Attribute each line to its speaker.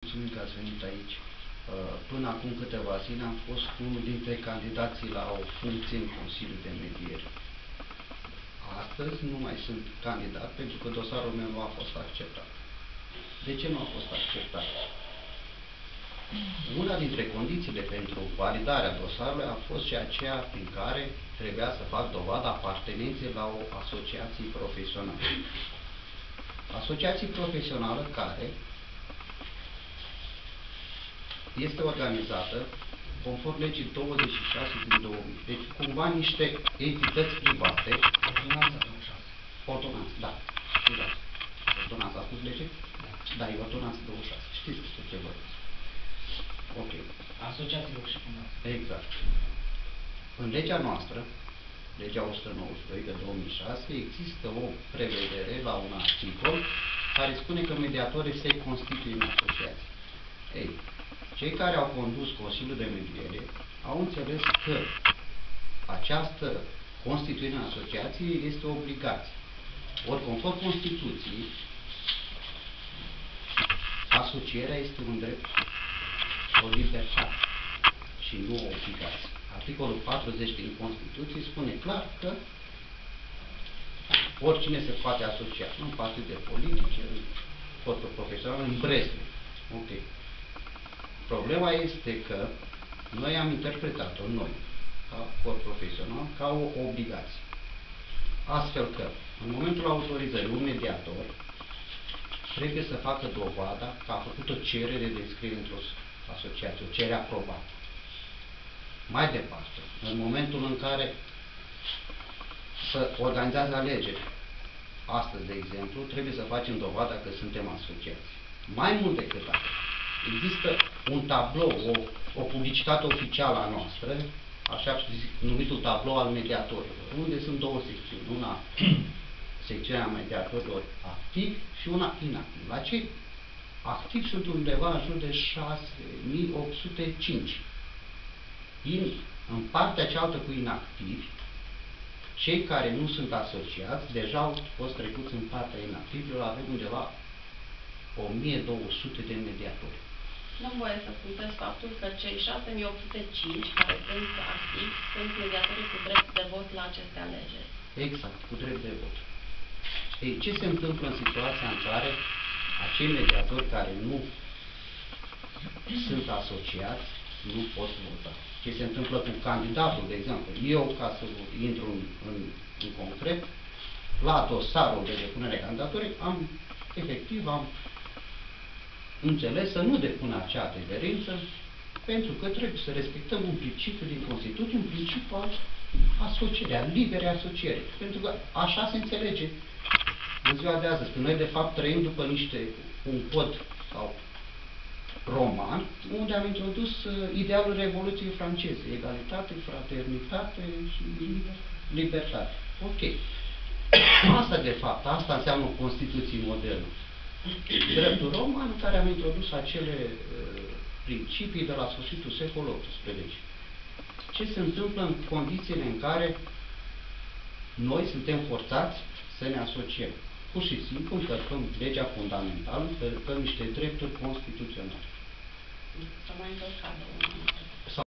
Speaker 1: mulțumim că ați venit aici. Până acum câteva zile am fost unul dintre candidații la o funcție în Consiliul de Mediere. Astăzi nu mai sunt candidat pentru că dosarul meu nu a fost acceptat. De ce nu a fost acceptat? Una dintre condițiile pentru validarea dosarului a fost și aceea prin care trebuia să fac dovada apartenenței la o asociație profesională. Asociație profesională care este organizată conform legii 26 din 2000. Deci, cumva, niște entități private.
Speaker 2: Ordonanța 26.
Speaker 1: Ordonanță, da. Ordonanța a spus lege? Da, e ordonanță 26. Știți despre ce vorbesc. Ok.
Speaker 2: Asociațiilor și fundații.
Speaker 1: Exact. În legea noastră, legea 192 de 2006, există o prevedere la un articol care spune că mediatorii se constituie în asociație. Ei, cei care au condus Consiliul de Mediere au înțeles că această constituire în asociație este o obligație. Ori, conform Constituției, asocierea este un drept, o libertate și nu o obligație. Articolul 40 din Constituție spune clar că oricine se poate asocia în partide politice, în corpuri profesionale, în Bresle. Ok. Problema este că noi am interpretat-o, noi, ca corp profesional, ca o obligație. Astfel că, în momentul autorizării, un mediator trebuie să facă dovada că a făcut o cerere de înscriere într-o asociație, o cerere aprobată. Mai departe, în momentul în care se organizează alegeri, astăzi, de exemplu, trebuie să facem dovada că suntem asociați. Mai mult decât atât, există un tablou, o publicitate oficială a noastră, așa numitul tablou al mediatorilor, unde sunt două secțiuni. Una, secțiunea mediatorilor activi și una inactivi. La cei activi sunt undeva în jur de 6.805. În partea cealaltă cu inactivi, cei care nu sunt asociați deja au fost trecuți în partea inactivilor, avem undeva 1.200 de mediatori.
Speaker 3: Nu-mi voie să puteți faptul că cei 6.805 care sunt activi sunt mediatorii cu drept de vot la aceste alegeri.
Speaker 1: Exact, cu drept de vot. Ei, ce se întâmplă în situația în care acei mediatori care nu sunt asociați nu pot vota? Ce se întâmplă cu candidatul, de exemplu? Eu, ca să intru în concret, la dosarul de depunere a candidaturii, efectiv am înțeles să nu depun acea adeverință, pentru că trebuie să respectăm un principiu din Constituție, un principiu al asocierii, al liberei asocieri. Pentru că așa se înțelege în ziua de astăzi, că noi de fapt trăim după un cod sau roman, unde am introdus idealul Revoluției franceze, egalitate, fraternitate și libertate. Ok. Asta de fapt, asta înseamnă o Constituție modernă. Dreptul roman în care am introdus acele principii de la sfârșitul secolului XVIII. Ce se întâmplă în condițiile în care noi suntem forțați să ne asociem? Pur și simplu încălcăm legea fundamentală, încălcăm niște drepturi constituționale.
Speaker 3: Să mai încălcat.